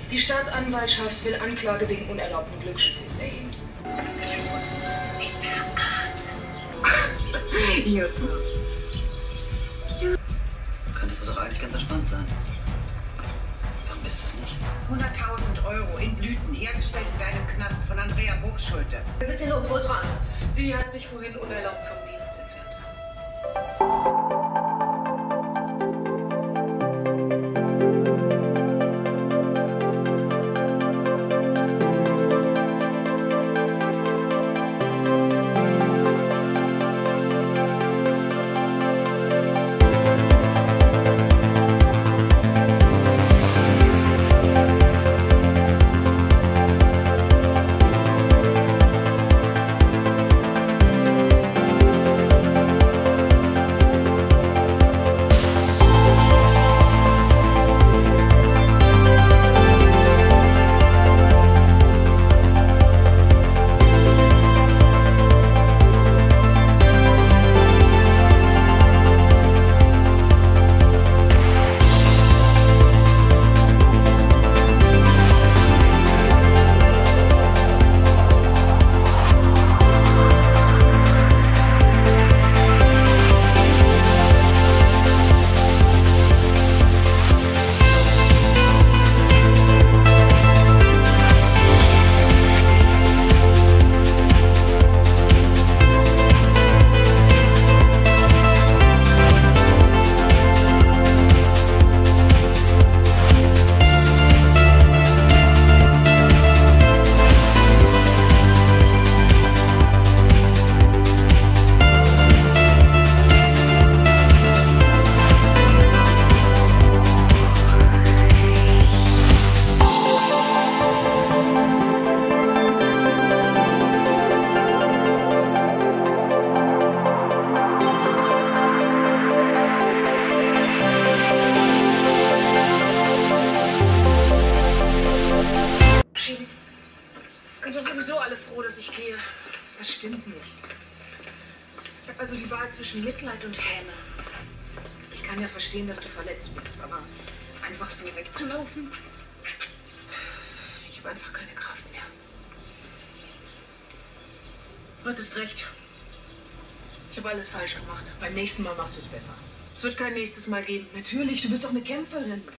Die Staatsanwaltschaft will Anklage wegen unerlaubten Glücksspiels erheben. Jutta. Könntest du doch eigentlich ganz entspannt sein. Warum bist du es nicht? 100.000 Euro in Blüten, hergestellt in deinem Knast von Andrea Burgschulte. Was ist denn los? Wo ist Rana? Sie hat sich vorhin unerlaubt vom Dienst entfernt. Sind doch sowieso alle froh, dass ich gehe. Das stimmt nicht. Ich habe also die Wahl zwischen Mitleid und Häme. Ich kann ja verstehen, dass du verletzt bist, aber einfach so wegzulaufen? Ich habe einfach keine Kraft mehr. Du hattest recht. Ich habe alles falsch gemacht. Beim nächsten Mal machst du es besser. Es wird kein nächstes Mal geben. Natürlich, du bist doch eine Kämpferin.